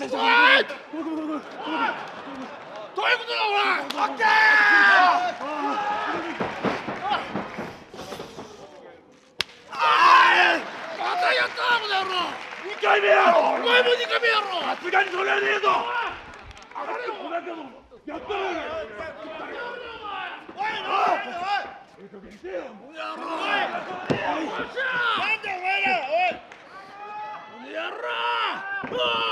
どういうことだお前。オッケー。またやったこの野郎。2回目やろ。お前も2回目やろ。さすがにそれはねえぞ。あれこだけどやったろ。おいいい加減にせえよ。この野郎。なんだお前ら。おい。この野郎。